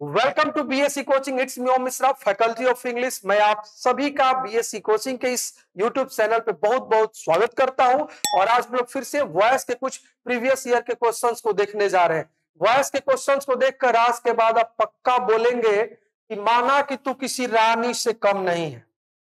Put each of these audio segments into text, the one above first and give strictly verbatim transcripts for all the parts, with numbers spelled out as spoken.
Welcome to BSC coaching. It's me Om Mishra, faculty of English. मैं आप सभी का बीएससी कोचिंग के इस यूट्यूब चैनल पे बहुत बहुत स्वागत करता हूं। और आज हम लोग फिर से वॉइस के कुछ प्रीवियस ईयर के क्वेश्चंस को देखने जा रहे हैं। वॉइस के क्वेश्चंस को देखकर आज के बाद आप पक्का बोलेंगे कि माना कि तू किसी रानी से कम नहीं है,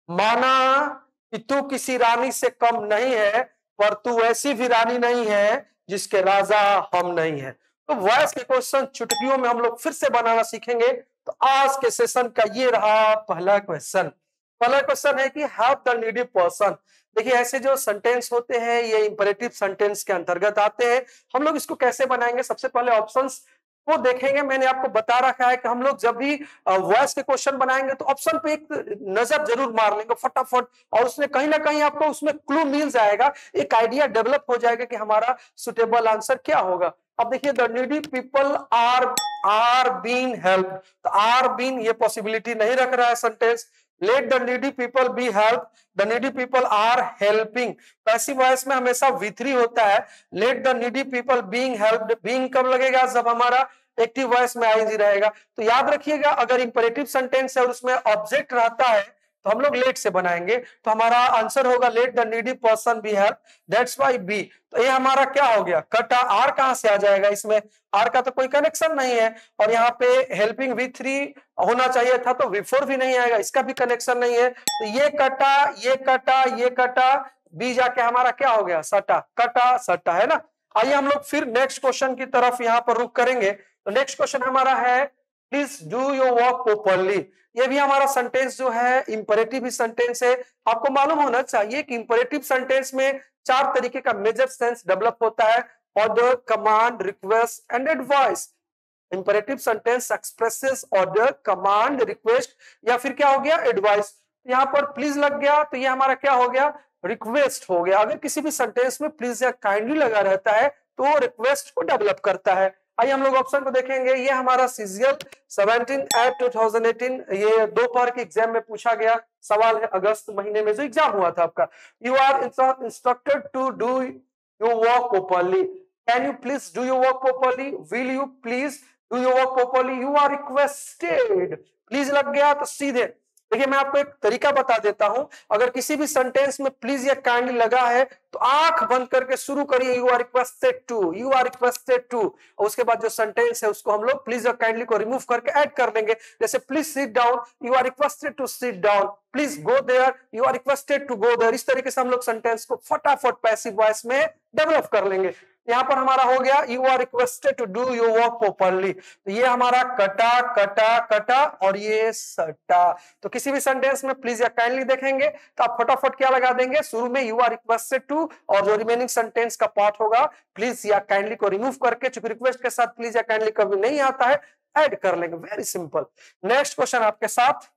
माना कि तू किसी रानी से कम नहीं है, पर तू ऐसी भी रानी नहीं है जिसके राजा हम नहीं है। तो वॉइस के क्वेश्चन चुटकियों में हम लोग फिर से बनाना सीखेंगे। तो आज के सेशन का ये रहा पहला क्वेश्चन। पहला क्वेश्चन है कि हैव द नीडी पर्सन। देखिए, ऐसे जो सेंटेंस होते हैं ये इंपरेटिव सेंटेंस के अंतर्गत आते हैं। हम लोग इसको कैसे बनाएंगे, सबसे पहले ऑप्शंस को देखेंगे। मैंने आपको बता रखा है कि हम लोग जब भी वॉइस के क्वेश्चन बनाएंगे तो ऑप्शन पे एक नजर जरूर मार लेंगे फटाफट, और उसमें कहीं ना कहीं आपको उसमें क्लू मिल जाएगा, एक आइडिया डेवलप हो जाएगा कि हमारा सुटेबल आंसर क्या होगा। अब देखिए, the needy people are are been help, तो आर बीन ये पॉसिबिलिटी नहीं रख रहा है sentence. Let the needy people be help, the needy people are helping. Passive voice में हमेशा वी थ्री होता है। Let the needy people being helped, being कब लगेगा, जब हमारा एक्टिव वॉइस में आईएनजी रहेगा। तो याद रखिएगा, अगर इंपरेटिव सेंटेंस है और उसमें ऑब्जेक्ट रहता है तो हम लोग लेट से बनाएंगे, तो हमारा आंसर होगा let the needy person be help, that's why be. तो ये हमारा क्या हो गया, कटा। आर कहां से आ जाएगा, इसमें आर का तो कोई कनेक्शन नहीं है, और यहाँ पे हेल्पिंग वी थ्री होना चाहिए था, तो वी फोर भी नहीं आएगा, इसका भी कनेक्शन नहीं है। तो ये कटा, ये कटा, ये कटा, बी जाके हमारा क्या हो गया, सटा। कटा सटा, है ना। आइए हम लोग फिर नेक्स्ट क्वेश्चन की तरफ यहाँ पर रुक करेंगे। तो नेक्स्ट क्वेश्चन हमारा है please do your work properly. ये भी हमारा सेंटेंस जो है इंपरेटिव ही सेंटेंस है। आपको मालूम होना चाहिए कि इंपरेटिव सेंटेंस में चार तरीके का मेजर सेंस डेवलप होता है, order, command, request and advice. Imperative sentence expresses order, command, request या फिर क्या हो गया, एडवाइस। यहाँ पर प्लीज लग गया तो ये हमारा क्या हो गया, रिक्वेस्ट हो गया। अगर किसी भी सेंटेंस में प्लीज या काइंडली लगा रहता है तो वो रिक्वेस्ट को डेवलप करता है। आइए हम लोग ऑप्शन को देखेंगे। ये हमारा CGL seventeen eight two thousand eighteen, ये दोपहर के एग्जाम में पूछा गया सवाल है, अगस्त महीने में जो एग्जाम हुआ था आपका। You are instructed to do your work properly, can you please do your work properly, will you please do your work properly, you are requested. Please लग गया तो सीधे देखिए, मैं आपको एक तरीका बता देता हूं। अगर किसी भी सेंटेंस में प्लीज या काइंडली लगा है तो आंख बंद करके शुरू करिए, you are requested to, you are requested to, और उसके बाद जो सेंटेंस है उसको हम लोग प्लीज या काइंडली को रिमूव करके ऐड कर लेंगे। जैसे please sit down, you are requested to sit down, please go there, you are requested to go there. इस तरीके से हम लोग सेंटेंस को फटाफट पैसिव वॉइस में डेवलप कर लेंगे। यहां पर हमारा हो गया you are requested to do your work properly, तो ये हमारा कटा कटा कटा और ये सटा। तो किसी भी सेंटेंस में प्लीज या काइंडली देखेंगे तो आप फटाफट क्या लगा देंगे, शुरू में यू आर रिक्वेस्टेड टू, और जो रिमेनिंग सेंटेंस का पार्ट होगा प्लीज या काइंडली को रिमूव करके, चूंकि रिक्वेस्ट के साथ प्लीज या काइंडली कभी नहीं आता है, ऐड कर लेंगे। Very simple. नेक्स्ट क्वेश्चन आपके साथ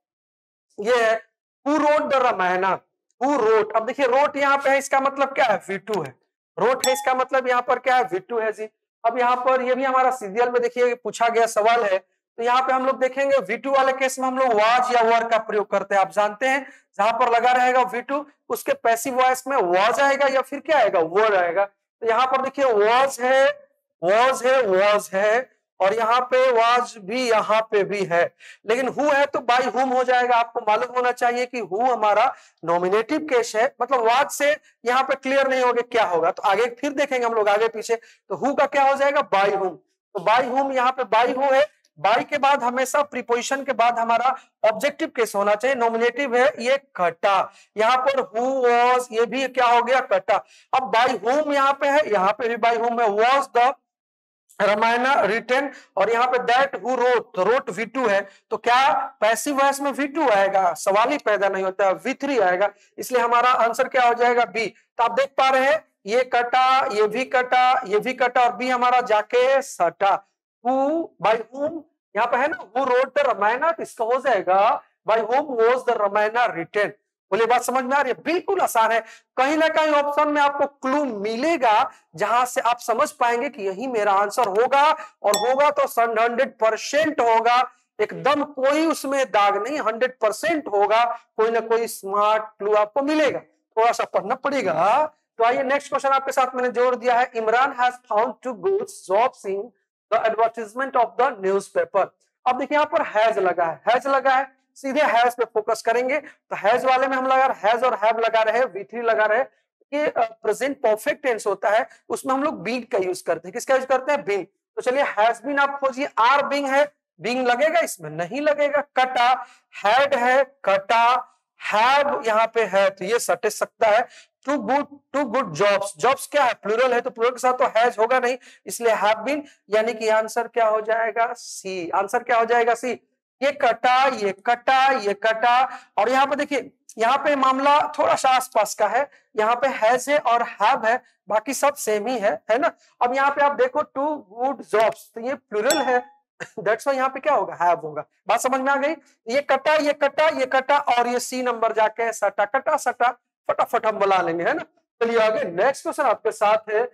ये है who wrote the Ramayana. Who wrote, अब देखिए रोट यहाँ पे है, इसका मतलब क्या है, वी टू है। रोट है, इसका मतलब यहाँ पर क्या है, वी टू है जी। अब यहाँ पर ये भी हमारा सीरियल में देखिए पूछा गया सवाल है, तो यहाँ पे हम लोग देखेंगे वी टू वाले केस में हम लोग वाज या वर का प्रयोग करते हैं। आप जानते हैं जहां पर लगा रहेगा वी टू, उसके पैसिव वॉइस में वाज आएगा या फिर क्या आएगा, वर आएगा। तो यहाँ पर देखिए वाज है, वाज है, वाज है, और यहाँ पे वाज भी, यहाँ पे भी है, लेकिन हु है तो बाय हुम हो जाएगा। आपको मालूम होना चाहिए कि हु हमारा नॉमिनेटिव केस है, मतलब वाज से यहाँ पे क्लियर नहीं होगा क्या होगा, तो आगे फिर देखेंगे हम लोग आगे पीछे। तो हु का क्या हो जाएगा, बाय हुम। तो बाय हुम, यहाँ पे बाय हु है। बाय के बाद हमेशा प्रीपोजिशन के बाद हमारा ऑब्जेक्टिव केस होना चाहिए, नॉमिनेटिव है, ये कटा। यहाँ पर हु वाज, ये भी क्या हो गया, कटा। अब बाय हुम यहाँ पे है, यहाँ पे भी बाय हुम है। वाज द रामायण रिटन, और यहाँ पे that who wrote, wrote V two है, तो क्या पैसिव वॉइस में वी टू आएगा, सवाल ही पैदा नहीं होता है, वी थ्री आएगा, इसलिए हमारा आंसर क्या हो जाएगा, बी। तो आप देख पा रहे हैं ये कटा, ये भी कटा, ये भी कटा, और बी हमारा जाके सटा। हु बाय हुम, यहाँ पे है ना हु रोट द रामायण, तो इसका हो जाएगा by whom was the Ramayan written. बोले बात समझ में आ रही है, बिल्कुल आसान है। कहीं ना कहीं ऑप्शन में आपको क्लू मिलेगा जहां से आप समझ पाएंगे कि यही मेरा आंसर होगा, और होगा तो हंड्रेड परसेंट होगा, एकदम कोई उसमें दाग नहीं, हंड्रेड परसेंट होगा। कोई ना कोई स्मार्ट क्लू आपको मिलेगा, थोड़ा सा पढ़ना पड़ेगा। तो आइए नेक्स्ट क्वेश्चन आपके साथ मैंने जोड़ दिया है, Imran has found two good jobs in the advertisement of the newspaper. अब देखिए यहाँ पर हैज लगा है, हैज लगा है, सीधे हैज पे फोकस करेंगे। तो हैज वाले में हम लगा हैज और हैव लगा रहे हैं, वी थ्री लगा रहे हैं। ये प्रेजेंट परफेक्ट टेंस होता है, उसमें हम लोग बीन का यूज करते हैं। किसका यूज करते हैं? बीन। तो चलिए हैज बीन आप खोजिए, आर बीइंग है, बीइंग लगेगा इसमें? नहीं लगेगा। कटा, हैड है, कटा, हैव यहाँ पे है तो ये सट सकता है। Two good, two good jobs, jobs क्या है? प्लूरल है, तो प्लूरल के साथ तो हैज होगा नहीं, इसलिए हैव बीन, यानी कि आंसर क्या हो जाएगा? सी। आंसर क्या हो जाएगा? सी। ये कटा, ये कटा, ये कटा। और यहाँ पे देखिए, यहाँ पे मामला थोड़ा सा आसपास का है, यहाँ पे हैज है और हैव है, बाकी सब सेम ही है, है ना। अब यहाँ पे आप देखो टू गुड जॉब्स, तो ये प्लूरल है, दैट्स व्हाई यहाँ पे क्या होगा? हैव होगा। बात समझ में आ गई? ये कटा, ये कटा, ये कटा और ये सी नंबर जाके सटा, कटा सटा, फटाफट हम बुला लेंगे, है ना। चलिए आगे नेक्स्ट क्वेश्चन आपके साथ है,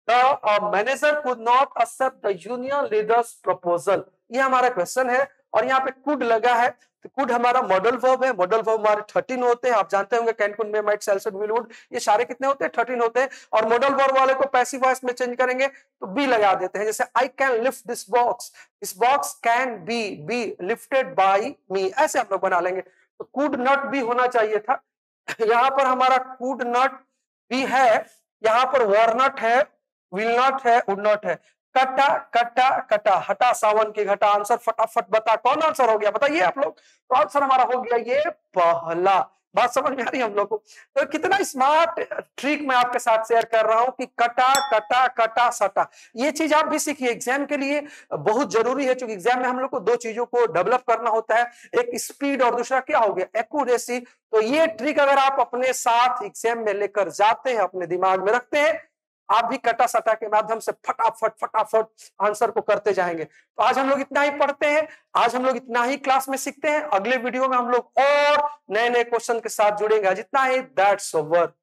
the manager could not accept the union leaders proposal. ये हमारा क्वेश्चन है और यहाँ पे कुड लगा है, तो कुड हमारा मॉडल वर्ब है। मॉडल वर्ब हमारे थर्टीन होते हैं, आप जानते होंगे can, could, may, might, shall, should, will, would, ये सारे कितने होते हैं? थर्टीन होते हैं। और मॉडल वर्ब वाले को पैसिव वॉइस में चेंज करेंगे तो बी लगा देते हैं, जैसे I can lift this box, this box can be be lifted by me, ऐसे हम लोग बना लेंगे। तो कुड नॉट बी होना चाहिए था, यहाँ पर हमारा कुड नॉट बी है, यहाँ पर वर नॉट है, विल नॉट है, वुड नॉट है। कटा, कटा, कटा, हटा सावन की घटा। आंसर फटाफट बता, कौन आंसर हो गया बताइए आप लोग। तो आंसर हमारा हो गया ये पहला। बात समझ में आ रही है हम लोग को? तो कितना स्मार्ट ट्रिक मैं आपके साथ शेयर कर रहा हूं कि कटा, कटा, कटा, सटा, ये चीज आप भी सीखिए, एग्जाम के लिए बहुत जरूरी है, क्योंकि एग्जाम में हम लोग को दो चीजों को डेवलप करना होता है, एक स्पीड और दूसरा क्या हो गया? एक्यूरेसी। तो ये ट्रिक अगर आप अपने साथ एग्जाम में लेकर जाते हैं, अपने दिमाग में रखते हैं, आप भी कटा सटा के माध्यम से फटाफट फटाफट आंसर को करते जाएंगे। तो आज हम लोग इतना ही पढ़ते हैं, आज हम लोग इतना ही क्लास में सीखते हैं। अगले वीडियो में हम लोग और नए नए क्वेश्चन के साथ जुड़ेंगे। जितना ही, दैट्स ओवर।